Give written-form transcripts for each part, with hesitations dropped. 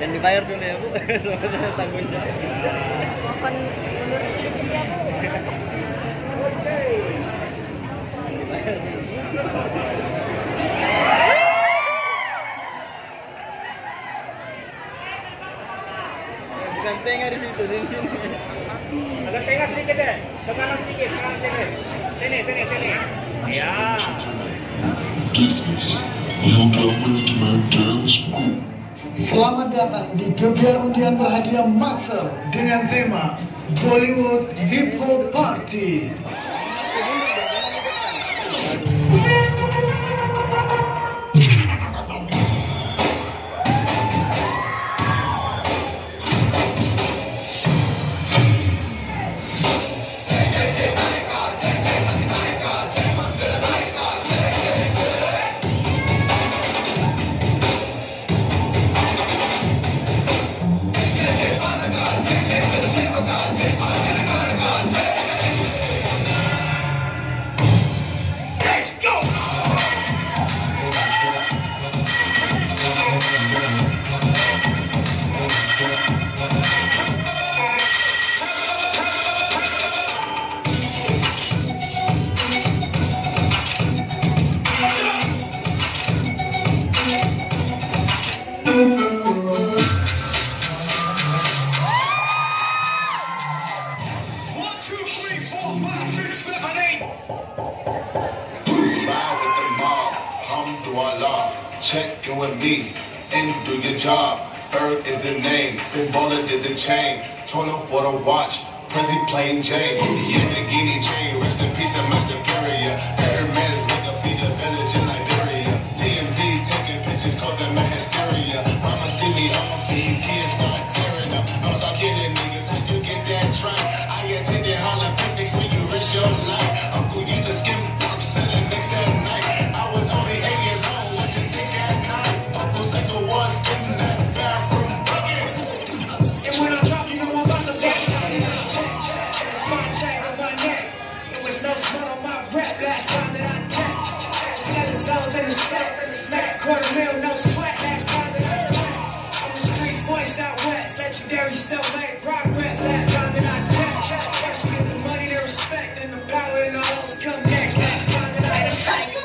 Dan dibayar dulu ya Bu, sama tanggung jawab. Makan mundur sedikit ya Bu. Bukan tengah di situ, sini. Agak tengah sedikit deh, ke kanan sedikit, sini. Ya. Selamat datang di gebiar undian berhadiah Maxcell dengan tema Bollywood Hip Hop Party. Check in with me and do your job. Bird is the name. Then Baller did the chain. Tono for the watch. Prezi plain Jane. Yamagini chain. Rest in peace to my superior. Hermes like a feed a village in Liberia. TMZ taking pictures causing my hysteria. Mama see me on BT and start tearing up. I was all kidding niggas. How you get that track? I attended Harlem Picnics when you risk your life. Uncle used to skim work selling mix at night. I was only 8 years old. No smell on my rap last time that I checked. 7 zones in the set. Make $250,000, no sweat last time that I checked. I'm the streets voice out west. Legendary self-made progress last time that I checked. First get the money, the respect, and the power and the hoes come next last time that I checked.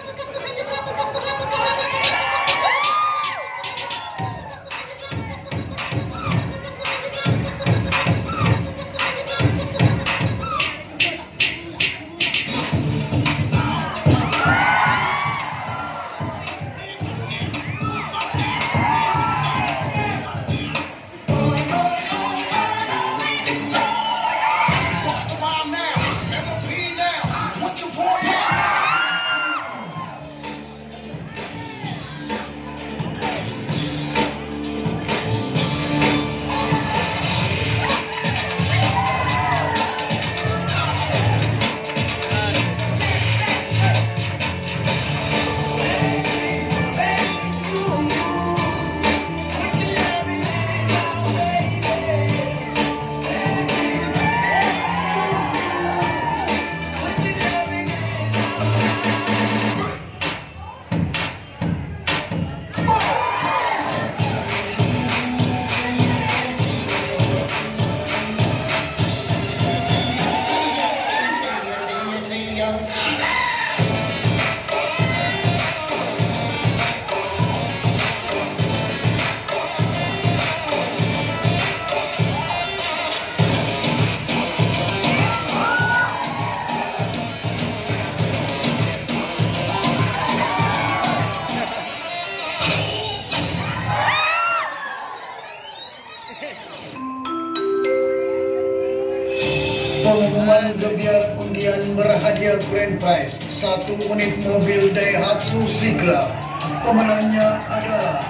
Pengumuman gebiar undian berhadiah grand prize 1 unit mobil Daihatsu Sigra. Pemenangnya adalah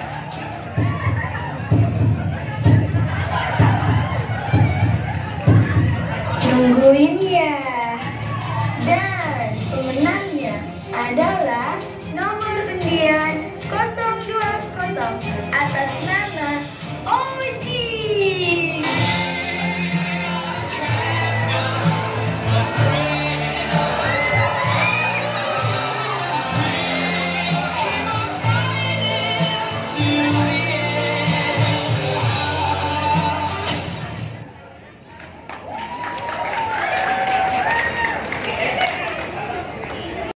nungguin ya. Dan pemenangnya adalah nomor undian 020 atas nama